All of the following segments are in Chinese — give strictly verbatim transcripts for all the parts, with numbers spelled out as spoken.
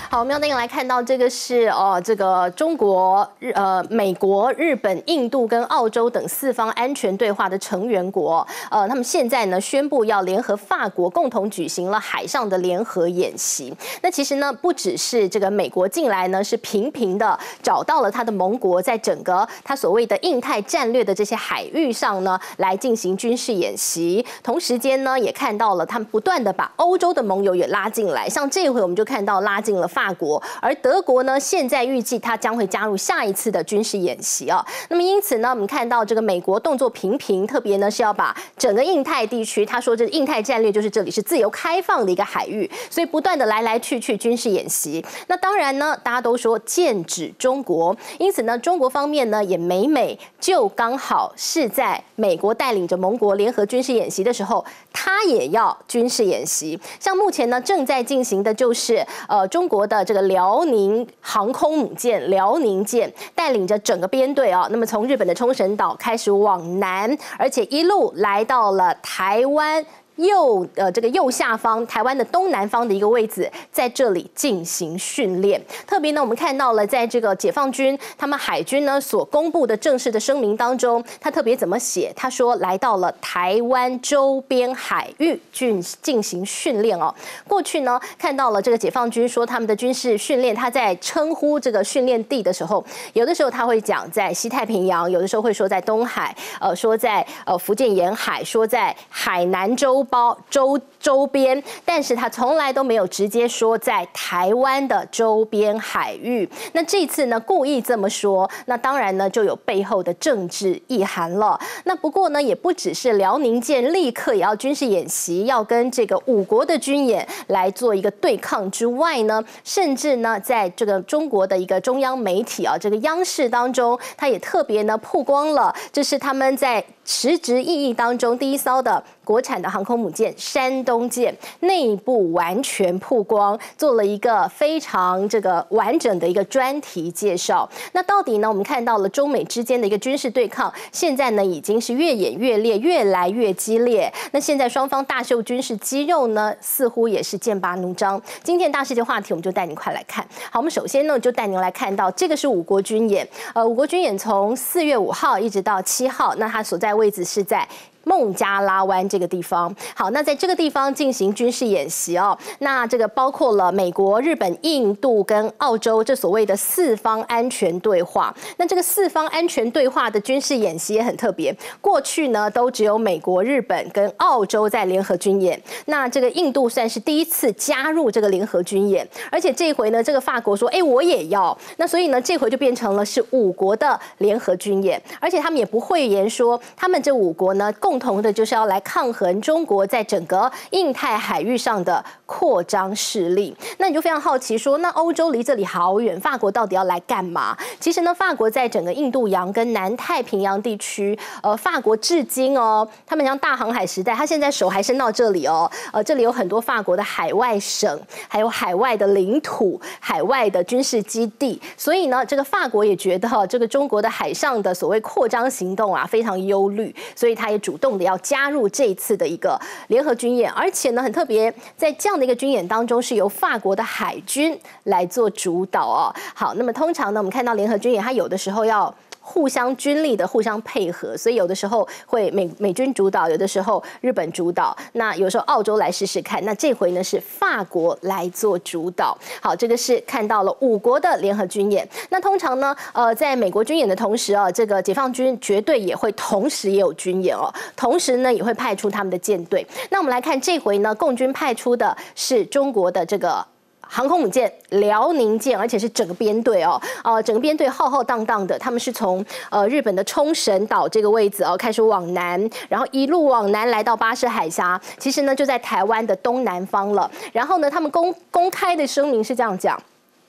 好，我们要带你来看到这个是哦，这个中国、日呃美国、日本、印度跟澳洲等四方安全对话的成员国，呃，他们现在呢宣布要联合法国共同举行了海上的联合演习。那其实呢，不只是这个美国近来呢是频频的找到了他的盟国，在整个他所谓的印太战略的这些海域上呢来进行军事演习，同时间呢也看到了他们不断的把欧洲的盟友也拉进来，像这回我们就看到拉进了法国，而德国呢现在预计它将会加入下一次的军事演习啊。那么因此呢，我们看到这个美国动作频频，特别呢是要把整个印太地区，他说这印太战略就是这里是自由开放的一个海域，所以不断的来来去去军事演习。那当然呢，大家都说剑指中国，因此呢，中国方面呢也每每就刚好是在美国带领着盟国联合军事演习的时候，他也要军事演习。像目前呢正在进行的就是呃中国的这个辽宁航空母舰辽宁舰带领着整个编队啊，那么从日本的冲绳岛开始往南，而且一路来到了台湾。右呃这个右下方，台湾的东南方的一个位置，在这里进行训练。特别呢，我们看到了在这个解放军他们海军呢所公布的正式的声明当中，他特别怎么写？他说来到了台湾周边海域进进行训练哦。过去呢看到了这个解放军说他们的军事训练，他在称呼这个训练地的时候，有的时候他会讲在西太平洋，有的时候会说在东海，呃说在呃福建沿海，说在海南州。包周周边，但是他从来都没有直接说在台湾的周边海域。那这次呢，故意这么说，那当然呢就有背后的政治意涵了。那不过呢，也不只是辽宁舰立刻也要军事演习，要跟这个五国的军演来做一个对抗之外呢，甚至呢，在这个中国的一个中央媒体啊，这个央视当中，他也特别呢曝光了，这是他们在实质意义当中第一艘的国产的航空母舰山东舰内部完全曝光，做了一个非常这个完整的一个专题介绍。那到底呢，我们看到了中美之间的一个军事对抗，现在呢已经是越演越烈，越来越激烈。那现在双方大秀军事肌肉呢，似乎也是剑拔弩张。今天大世界话题，我们就带您快来看。好，我们首先呢就带您来看到这个是五国军演，呃，五国军演从四月五号一直到七号，那它所在位置是在孟加拉湾这个地方。好，那在这个地方进行军事演习哦。那这个包括了美国、日本、印度跟澳洲这所谓的四方安全对话。那这个四方安全对话的军事演习也很特别，过去呢都只有美国、日本跟澳洲在联合军演。那这个印度算是第一次加入这个联合军演，而且这回呢，这个法国说，哎，我也要。那所以呢，这回就变成了是五国的联合军演，而且他们也不讳言说，他们这五国呢共。共同的就是要来抗衡中国在整个印太海域上的扩张势力。那你就非常好奇说，那欧洲离这里好远，法国到底要来干嘛？其实呢，法国在整个印度洋跟南太平洋地区，呃，法国至今哦，他们像大航海时代，他现在手还伸到这里哦，呃，这里有很多法国的海外省，还有海外的领土、海外的军事基地。所以呢，这个法国也觉得、哦、这个中国的海上的所谓扩张行动啊，非常忧虑，所以他也主动的要加入这一次的一个联合军演，而且呢很特别，在这样的一个军演当中，是由法国的海军来做主导哦。好，那么通常呢，我们看到联合军演，它有的时候要互相军力的互相配合，所以有的时候会美美军主导，有的时候日本主导，那有时候澳洲来试试看。那这回呢是法国来做主导。好，这个是看到了五国的联合军演。那通常呢，呃，在美国军演的同时啊，这个解放军绝对也会同时也有军演哦，同时呢也会派出他们的舰队。那我们来看这回呢，共军派出的是中国的这个航空母舰辽宁舰，而且是整个编队哦，呃，整个编队浩浩荡荡的，他们是从呃日本的冲绳岛这个位置哦开始往南，然后一路往南来到巴士海峡，其实呢就在台湾的东南方了。然后呢，他们公公开的声明是这样讲。台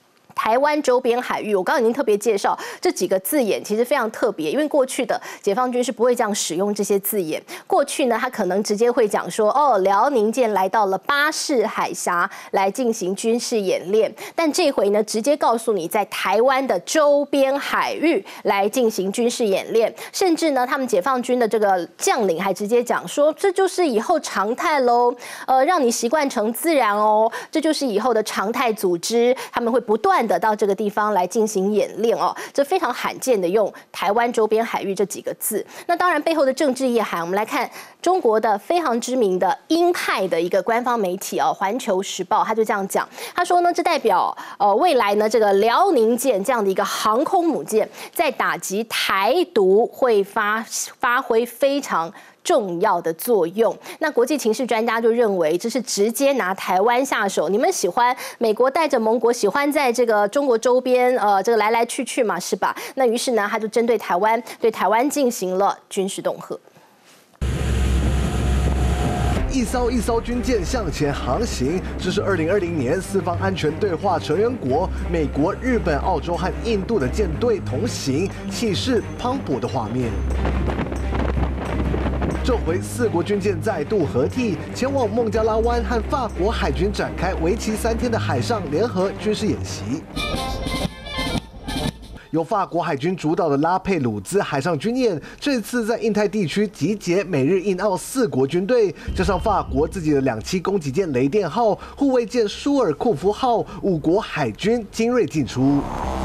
台湾周边海域。我刚刚已经特别介绍这几个字眼，其实非常特别，因为过去的解放军是不会这样使用这些字眼。过去呢，他可能直接会讲说，哦，辽宁舰来到了巴士海峡来进行军事演练，但这回呢，直接告诉你在台湾的周边海域来进行军事演练，甚至呢，他们解放军的这个将领还直接讲说，这就是以后常态喽，呃，让你习惯成自然哦，这就是以后的常态组织，他们会不断的到这个地方来进行演练哦，这非常罕见的用台湾周边海域这几个字。那当然背后的政治意涵，我们来看中国的非常知名的鹰派的一个官方媒体哦，《环球时报》他就这样讲，他说呢，这代表呃未来呢这个辽宁舰这样的一个航空母舰在打击台独会发发挥非常重要的作用。那国际情势专家就认为，这是直接拿台湾下手。你们喜欢美国带着盟国，喜欢在这个中国周边，呃，这个来来去去嘛，是吧？那于是呢，他就针对台湾，对台湾进行了军事恫吓。 一艘一艘军舰向前航行，这是二零二零年四方安全对话成员国美国、日本、澳洲和印度的舰队同行，气势磅礴的画面。这回四国军舰再度合体，前往孟加拉湾和法国海军展开为期三天的海上联合军事演习。由法国海军主导的拉佩鲁兹海上军演，这次在印太地区集结美日印澳四国军队，加上法国自己的两栖攻击舰雷电号、护卫舰舒尔库夫号，五国海军精锐进出。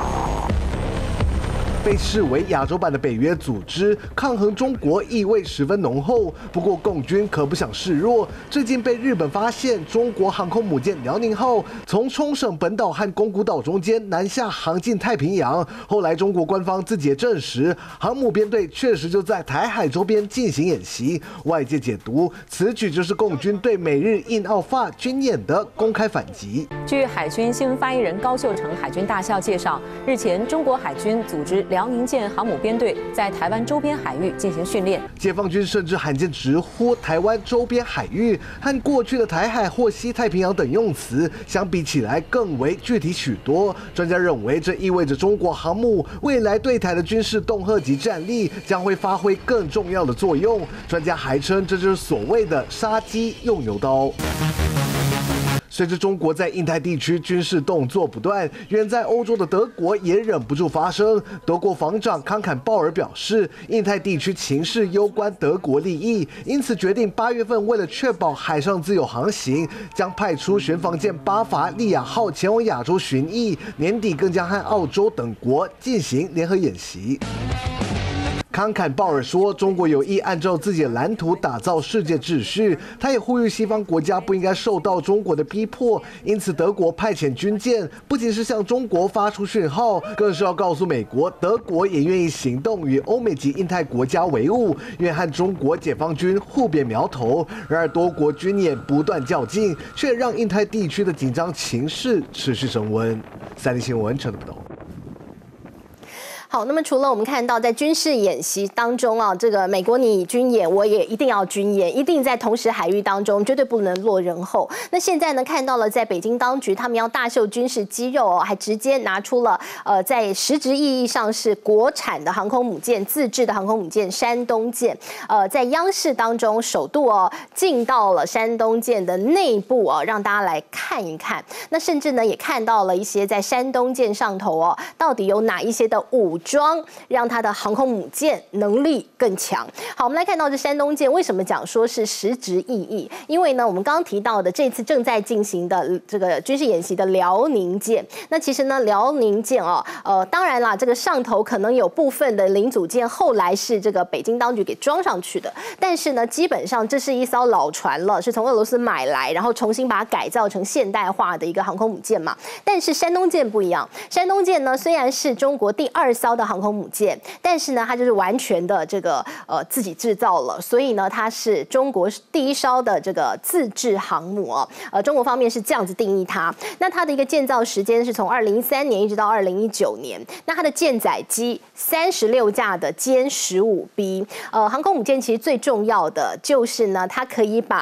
被视为亚洲版的北约组织，抗衡中国意味十分浓厚。不过共军可不想示弱，最近被日本发现中国航空母舰辽宁号从冲绳本岛和宫古岛中间南下航进太平洋。后来中国官方自己也证实，航母编队确实就在台海周边进行演习。外界解读，此举就是共军对美日印澳法军演的公开反击。 据海军新闻发言人高秀成海军大校介绍，日前中国海军组织辽宁舰航母编队在台湾周边海域进行训练。 解放军甚至罕见直呼台湾周边海域，和过去的台海或西太平洋等用词相比起来更为具体许多。专家认为，这意味着中国航母未来对台的军事恫吓及战力将会发挥更重要的作用。专家还称，这就是所谓的杀鸡用牛刀。随着中国在印太地区军事动作不断，远在欧洲的德国也忍不住发声。德国防长康坎鲍尔表示，印太地区情势攸关德国利益，因此决定八月份为了确保海上自由航行，将派出巡防舰巴伐利亚号前往亚洲巡弋，年底更将和澳洲等国进行联合演习。康坎鲍尔说，中国有意按照自己的蓝图打造世界秩序。他也呼吁西方国家不应该受到中国的逼迫，因此德国派遣军舰，不仅是向中国发出讯号，更是要告诉美国，德国也愿意行动与欧美及印太国家为伍，愿和中国解放军互别苗头。然而，多国军演不断较劲，却让印太地区的紧张情势持续升温。三立新闻陈德不懂。 好，那么除了我们看到在军事演习当中啊，这个美国你军演，我也一定要军演，一定在同时海域当中，绝对不能落人后。那现在呢，看到了在北京当局，他们要大秀军事肌肉哦，还直接拿出了呃，在实质意义上是国产的航空母舰，自制的航空母舰山东舰，呃，在央视当中首度哦进到了山东舰的内部哦，让大家来看一看。那甚至呢，也看到了一些在山东舰上头哦，到底有哪一些的武装让它的航空母舰能力更强。好，我们来看到这山东舰为什么讲说是实质意义？因为呢，我们刚刚提到的这次正在进行的这个军事演习的辽宁舰，那其实呢，辽宁舰哦，呃，当然啦，这个上头可能有部分的零组件后来是这个北京当局给装上去的，但是呢，基本上这是一艘老船了，是从俄罗斯买来，然后重新把它改造成现代化的一个航空母舰嘛。但是山东舰不一样，山东舰呢虽然是中国第二艘的航空母舰，但是呢，它就是完全的这个呃自己制造了，所以呢，它是中国第一艘的这个自制航母哦。呃，中国方面是这样子定义它。那它的一个建造时间是从二零一三年一直到二零一九年。那它的舰载机三十六架的歼十五 B。呃，航空母舰其实最重要的就是呢，它可以把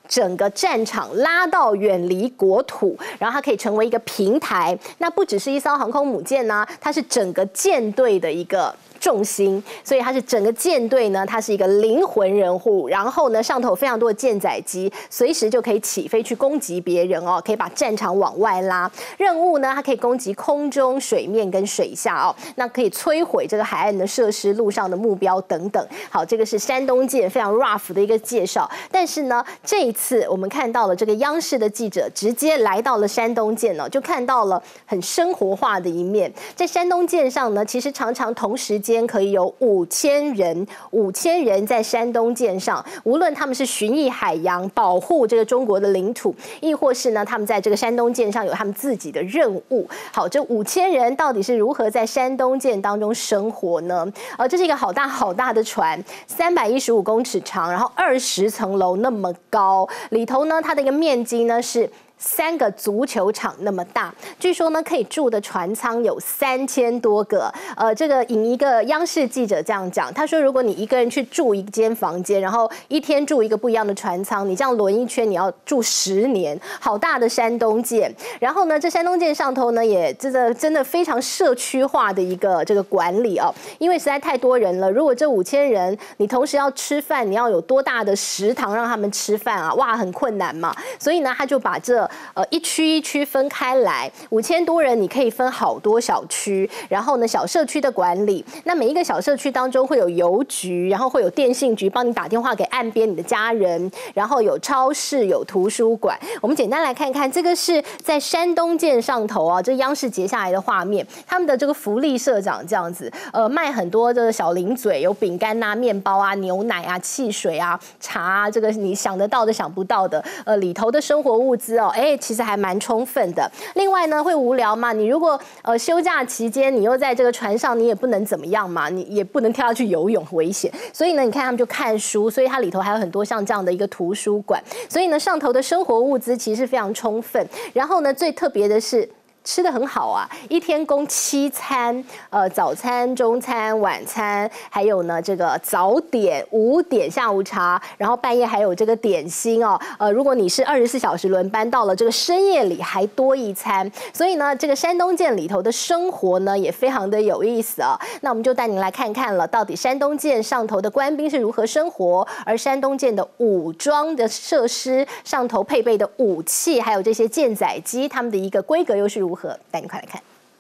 整个战场拉到远离国土，然后它可以成为一个平台。那不只是一艘航空母舰呢，它是整个舰队的一个重心，所以它是整个舰队呢，它是一个灵魂人物。然后呢，上头有非常多的舰载机，随时就可以起飞去攻击别人哦，可以把战场往外拉。任务呢，它可以攻击空中、水面跟水下哦，那可以摧毁这个海岸的设施、路上的目标等等。好，这个是山东舰非常 rough 的一个介绍。但是呢，这一次我们看到了这个央视的记者直接来到了山东舰呢，就看到了很生活化的一面。在山东舰上呢，其实常常同时间可以有五千人，五千人在山东舰上，无论他们是巡弋海洋、保护这个中国的领土，亦或是呢，他们在这个山东舰上有他们自己的任务。好，这五千人到底是如何在山东舰当中生活呢？呃，这是一个好大好大的船，三百一十五公尺长，然后二十层楼那么高，里头呢，它的一个面积呢是三个足球场那么大，据说呢可以住的船舱有三千多个。呃，这个引一个央视记者这样讲，他说如果你一个人去住一间房间，然后一天住一个不一样的船舱，你这样轮一圈，你要住十年。好大的山东舰，然后呢，这山东舰上头呢也真的真的非常社区化的一个这个管理哦，因为实在太多人了。如果这五千人你同时要吃饭，你要有多大的食堂让他们吃饭啊？哇，很困难嘛。所以呢，他就把这呃，一区一区分开来，五千多人，你可以分好多小区，然后呢，小社区的管理，那每一个小社区当中会有邮局，然后会有电信局帮你打电话给岸边你的家人，然后有超市，有图书馆。我们简单来看看，这个是在山东舰上头啊，这央视截下来的画面，他们的这个福利社长这样子，呃，卖很多的小零嘴，有饼干啊、面包啊、牛奶啊、汽水啊、茶啊，这个你想得到的、想不到的，呃，里头的生活物资哦，哎。其实还蛮充分的。另外呢，会无聊嘛？你如果呃休假期间，你又在这个船上，你也不能怎么样嘛，你也不能跳下去游泳，危险。所以呢，你看他们就看书，所以它里头还有很多像这样的一个图书馆。所以呢，上头的生活物资其实非常充分。然后呢，最特别的是，吃得很好啊，一天供七餐，呃，早餐、中餐、晚餐，还有呢这个早点、午点、下午茶，然后半夜还有这个点心哦。呃，如果你是二十四小时轮班，到了这个深夜里还多一餐。所以呢，这个山东舰里头的生活呢也非常的有意思啊。那我们就带您来看看了，到底山东舰上头的官兵是如何生活，而山东舰的武装的设施上头配备的武器，还有这些舰载机，它们的一个规格又是如何？带你快来看。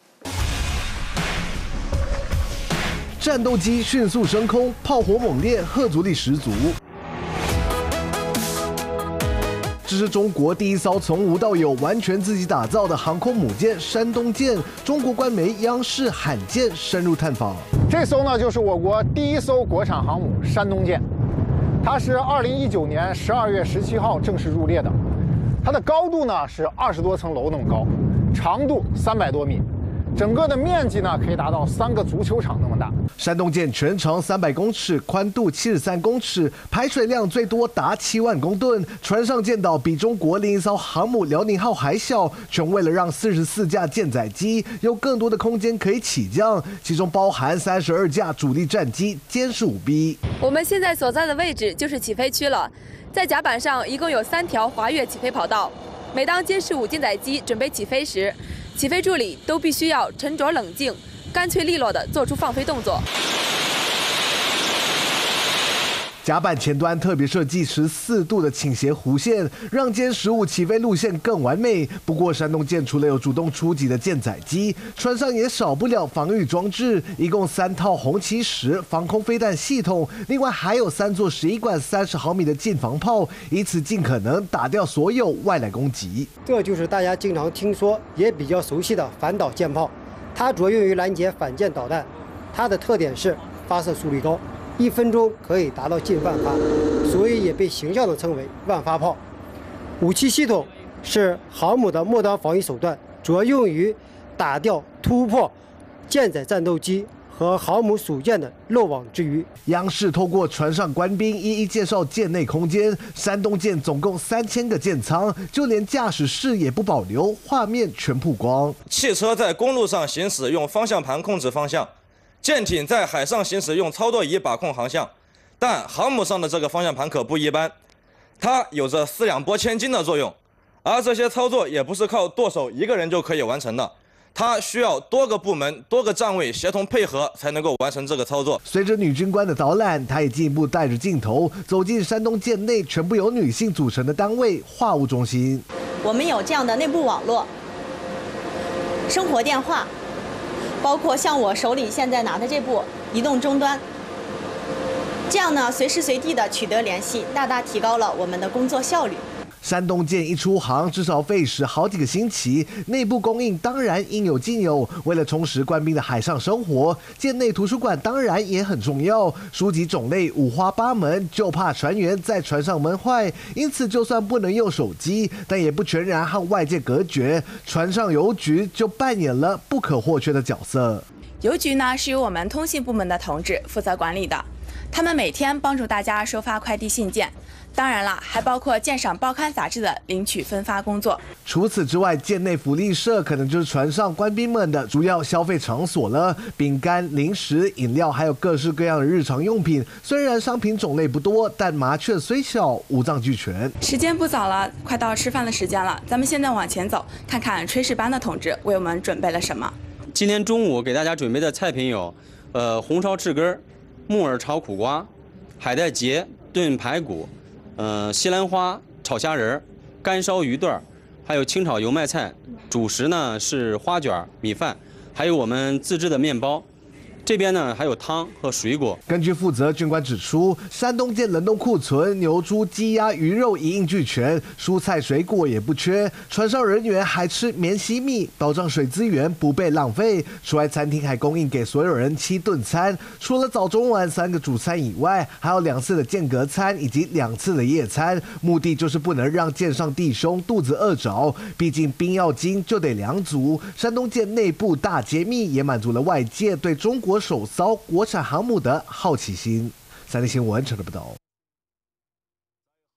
战斗机迅速升空，炮火猛烈，荷阻力十足。这是中国第一艘从无到有、完全自己打造的航空母舰——山东舰。中国官媒央视罕见深入探访。 这艘呢，就是我国第一艘国产航母“山东舰”，它是二零一九年十二月十七号正式入列的。它的高度呢是二十多层楼那么高。长度三百多米，整个的面积呢可以达到三个足球场那么大。 山东舰全长三百公尺，宽度七十三公尺，排水量最多达七万公吨。船上舰岛比中国另一艘航母辽宁号还小，全为了让四十四架舰载机有更多的空间可以起降，其中包含三十二架主力战机，坚实无比。 我们现在所在的位置就是起飞区了，在甲板上一共有三条滑跃起飞跑道。每当歼十五舰载机准备起飞时，起飞助理都必须要沉着冷静、干脆利落地做出放飞动作。 甲板前端特别设计十四度的倾斜弧线，让歼十五起飞路线更完美。不过，山东舰除了有主动出击的舰载机，船上也少不了防御装置，一共三套红旗十防空飞弹系统，另外还有三座十一管三十毫米的近防炮，以此尽可能打掉所有外来攻击。 这就是大家经常听说也比较熟悉的反导舰炮，它主要用于拦截反舰导弹，它的特点是发射速率高。一分钟可以达到近万发，所以也被形象地称为万发炮。武器系统是航母的末端防御手段，主要用于打掉突破舰载战斗机和航母属舰的漏网之鱼。 央视透过船上官兵一一介绍舰内空间。山东舰总共三千个舰舱，就连驾驶室也不保留，画面全曝光。 汽车在公路上行驶用方向盘控制方向。舰艇在海上行驶用操作仪把控航向，但航母上的这个方向盘可不一般。 它有着四两拨千斤的作用，而这些操作也不是靠舵手一个人就可以完成的。 它需要多个部门、多个站位协同配合，才能够完成这个操作。 随着女军官的导览，她也进一步带着镜头走进山东舰内全部由女性组成的单位——话务中心。 我们有这样的内部网络、生活电话，包括像我手里现在拿的这部移动终端，这样呢，随时随地的取得联系，大大提高了我们的工作效率。 山东舰一出航，至少费时好几个星期，内部供应当然应有尽有。为了充实官兵的海上生活，舰内图书馆当然也很重要，书籍种类五花八门，就怕船员在船上闷坏。因此，就算不能用手机，但也不全然和外界隔绝。船上邮局就扮演了不可或缺的角色。 邮局呢是由我们通信部门的同志负责管理的，他们每天帮助大家收发快递信件。 当然了，还包括鉴赏报刊杂志的领取分发工作。 除此之外，舰内福利社可能就是船上官兵们的主要消费场所了。饼干、零食、饮料，还有各式各样的日常用品。虽然商品种类不多，但麻雀虽小，五脏俱全。 时间不早了，快到吃饭的时间了，咱们现在往前走，看看炊事班的同志为我们准备了什么。 今天中午给大家准备的菜品有，呃，红烧翅根、木耳炒苦瓜、海带结炖排骨。 呃，西兰花炒虾仁儿，干烧鱼段儿，还有清炒油麦菜。主食呢是花卷、米饭，还有我们自制的面包。这边呢还有汤和水果。 根据负责军官指出，山东舰冷冻库存牛、猪、鸡、鸭、鱼肉一应俱全，蔬菜水果也不缺。船上人员还吃免洗米，保障水资源不被浪费。此外，餐厅还供应给所有人七顿餐，除了早中晚三个主餐以外，还有两次的间隔餐以及两次的夜餐。目的就是不能让舰上弟兄肚子饿着，毕竟兵要精就得粮足。山东舰内部大揭秘，也满足了外界对中国首艘国产航母的好奇心。三立新闻陈德报道。